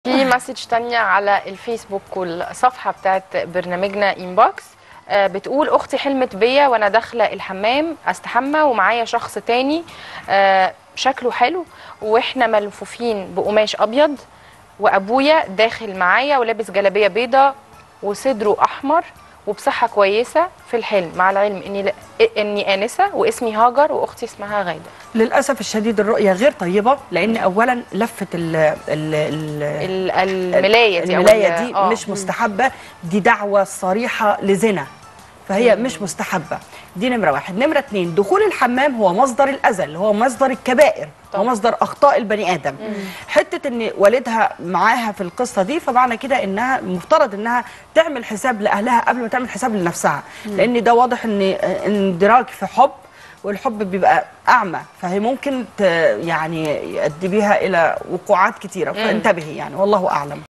في مسج تانية على الفيسبوك والصفحة بتاعت برنامجنا انبوكس. بتقول اختي حلمت بيا وانا داخله الحمام استحمى ومعايا شخص تاني شكله حلو واحنا ملفوفين بقماش ابيض، وابويا داخل معايا ولابس جلابيه بيضه وصدره احمر وبصحه كويسه في الحلم، مع العلم اني انسه واسمي هاجر واختي اسمها غاده. للاسف الشديد الرؤيه غير طيبه، لان اولا لفه الملايه دي مش مستحبه، دي دعوه صريحه لزنا، فهي مش مستحبه. دي نمره واحد. نمره اتنين، دخول الحمام هو مصدر الاذى، اللي هو مصدر الكبائر، هو مصدر اخطاء البني ادم. حته ان والدها معاها في القصه دي، فمعنى كده انها المفترض انها تعمل حساب لاهلها قبل ما تعمل حساب لنفسها، لان ده واضح ان اندراج في حب، والحب بيبقى اعمى، فهي ممكن يعني يؤدي بيها الى وقوعات كتيره، فانتبهي يعني، والله اعلم.